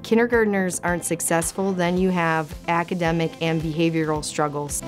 kindergartners aren't successful, then you have academic and behavioral struggles.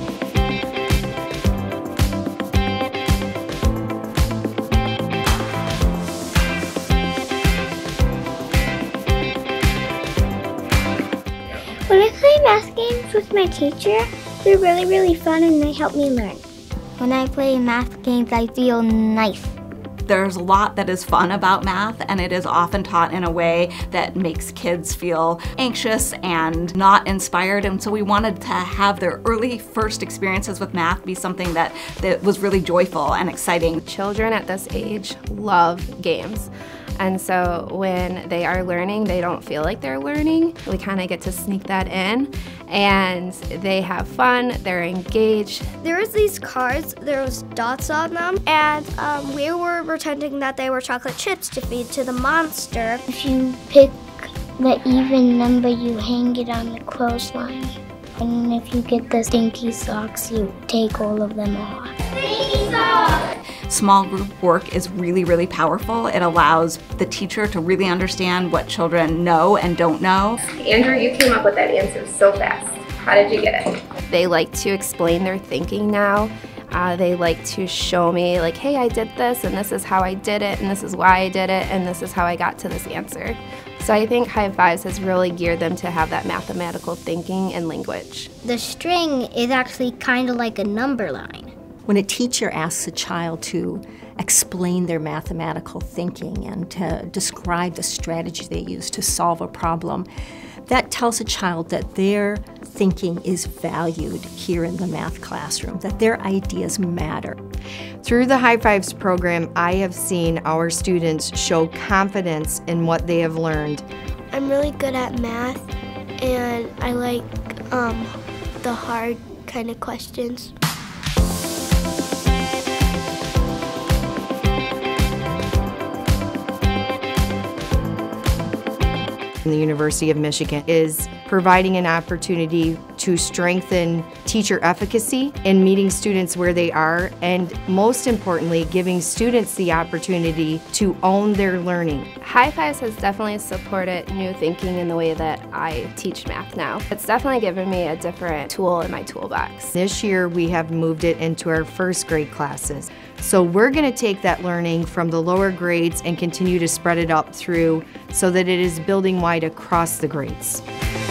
When I play math games with my teacher, they're really fun and they help me learn. When I play math games, I feel nice. There's a lot that is fun about math, and it is often taught in a way that makes kids feel anxious and not inspired, and so we wanted to have their early first experiences with math be something that was really joyful and exciting. Children at this age love games. And so when they are learning, they don't feel like they're learning. We kind of get to sneak that in, and they have fun, they're engaged. There was these cards, there was dots on them, and we were pretending that they were chocolate chips to feed to the monster. If you pick the even number, you hang it on the clothesline. And if you get the stinky socks, you take all of them off. Stinky socks! Small group work is really powerful. It allows the teacher to really understand what children know and don't know. Andrew, you came up with that answer so fast. How did you get it? They like to explain their thinking now. They like to show me, like, hey, I did this, and this is how I did it, and this is why I did it, and this is how I got to this answer. So I think High Fives has really geared them to have that mathematical thinking and language. The string is actually kind of like a number line. When a teacher asks a child to explain their mathematical thinking and to describe the strategy they use to solve a problem, that tells a child that their thinking is valued here in the math classroom, that their ideas matter. Through the High Fives program, I have seen our students show confidence in what they have learned. I'm really good at math, and I like the hard kind of questions. The University of Michigan is providing an opportunity to strengthen teacher efficacy in meeting students where they are, and most importantly, giving students the opportunity to own their learning. High Fives has definitely supported new thinking in the way that I teach math now. It's definitely given me a different tool in my toolbox. This year we have moved it into our first grade classes. So we're going to take that learning from the lower grades and continue to spread it up through so that it is building wide across the grades.